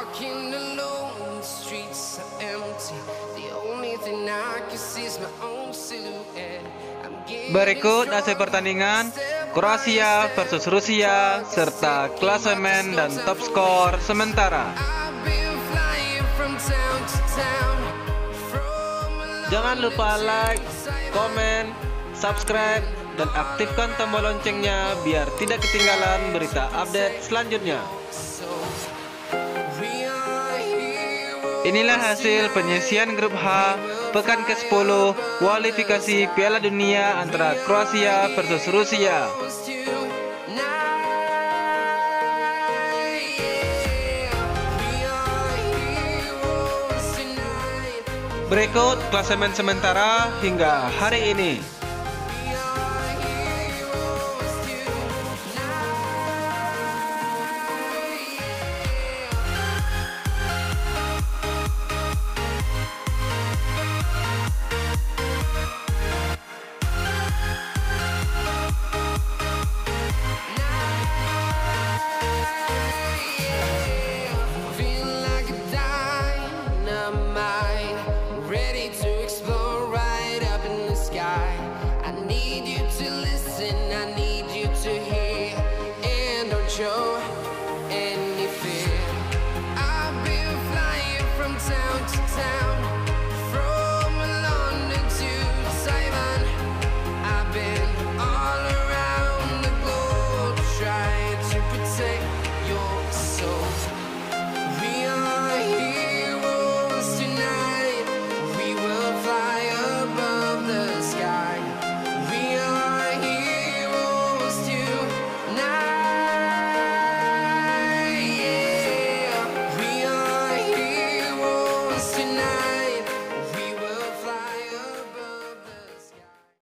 walking alone, the streets are empty. The only thing I can see is my own silhouette. Berikut hasil pertandingan Kroasia versus Rusia serta klasemen dan top skor sementara. Jangan lupa like, komen, subscribe, dan aktifkan tombol loncengnya biar tidak ketinggalan berita update selanjutnya. Inilah hasil penyisian grup H pekan ke-10 kualifikasi Piala Dunia antara Kroasia versus Rusia. Berikut klasemen sementara hingga hari ini.